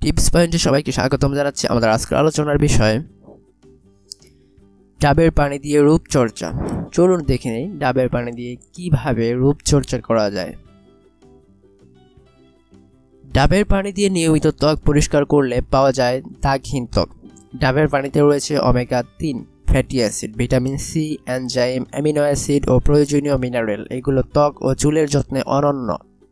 Tips পয়েন্টে সবাইকে স্বাগতম জানাচ্ছি। আমাদের আজকের আলোচনার বিষয় ডাবের পানি দিয়ে রূপচর্চা। চলুন দেখে নেই ডাবের পানি দিয়ে কিভাবে রূপচর্চা করা যায়। ডাবের পানি দিয়ে নিয়মিত ত্বক পরিষ্কার করলে পাওয়া যায় দাগহীন ত্বক। ডাবের পানিতে রয়েছে omega 3 fatty acid, vitamin C, enzyme, amino acid ও প্রয়োজনীয় মিনারেল। এগুলো ত্বক ও চুলের যত্নে অনন্য।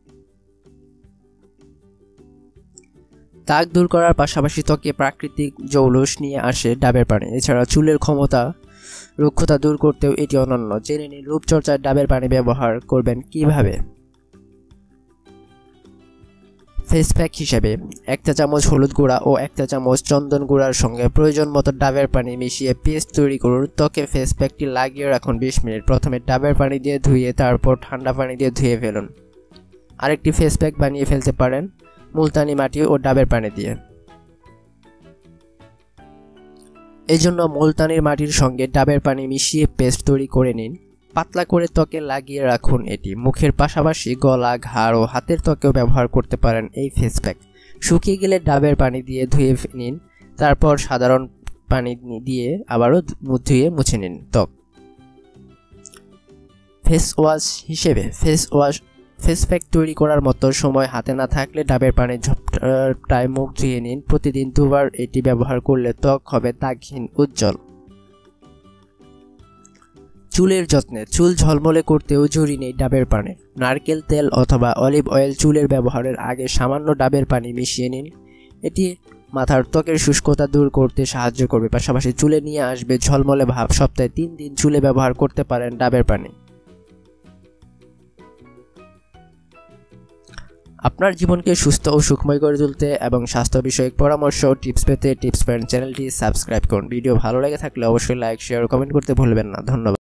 দাগ দূর করার পাশাপাশি ত্বকে প্রাকৃতিক জৌলুস নিয়ে আসে ডাবের পানি। এছাড়া চুলের রুক্ষতা দূর করতেও এটি অনন্য। জেনে নিন রূপচর্চায় ডাবের পানি ব্যবহার করবেন কিভাবে। ফেস প্যাক হিসেবে 1 চা চামচ হলুদ গুঁড়া ও 1 চা চামচ চন্দন গুঁড়ার সঙ্গে প্রয়োজন মতো ডাবের পানি মিশিয়ে পেস্ট তৈরি করুন। ত্বকে ফেস প্যাকটি লাগিয়ে রাখুন 20 মিনিট। প্রথমে ডাবের পানি দিয়ে ধুয়ে তারপর ঠান্ডা পানি দিয়ে ধুয়ে ফেলুন। আরেকটি ফেস প্যাক বানিয়ে ফেলতে পারেন মুলতানি মাটি ও ডাবের পানি দিয়ে। এই জন্য মুলতানির মাটির সঙ্গে ডাবের পানি মিশিয়ে পেস্ট তৈরি করে নিন। পাতলা করে ত্বকে লাগিয়ে রাখুন। এটি মুখের পাশাপাশি গলা, ঘাড় ও হাতের ত্বকেও ব্যবহার করতে পারেন এই ফেস প্যাক। শুকিয়ে গেলে ডাবের পানি দিয়ে ধুয়ে নিন। তারপর সাধারণ পানি দিয়ে আবারও ধুয়ে মুছে নিন ত্বক। ফেস ওয়াশ হিসেবে ফেস প্যাক তৈরি করার মতো সময় হাতে না থাকলে ডাবের পানি ঝপটায় মুখ ধুয়ে নিন। প্রতিদিন 2 বার এটি ব্যবহার করলে ত্বক হবে দাগহীন, উজ্জ্বল। চুলের যত্নে চুল ঝলমলে করতেও জরুরি নেই ডাবের পানি। নারকেল তেল অথবা অলিভ অয়েল চুলের ব্যবহারের আগে সামান্য ডাবের পানি মিশিয়ে নিন। এটি মাথার ত্বকের শুষ্কতা দূর করতে সাহায্য করবে, পাশাপাশি চুলে নিয়ে আসবে ঝলমলে ভাব। সপ্তাহে 3 দিন চুলে ব্যবহার করতে পারেন ডাবের পানি। আপনার জীবনকে সুস্থ ও সুখময় করে তুলতে এবং স্বাস্থ্য বিষয়ক পরামর্শ ও টিপস পেতে টিপস পয়েন্ট চ্যানেলটি সাবস্ক্রাইব করুন। ভিডিও ভালো লেগে থাকলে অবশ্যই লাইক, শেয়ার ও কমেন্ট করতে ভুলবেন না। ধন্যবাদ।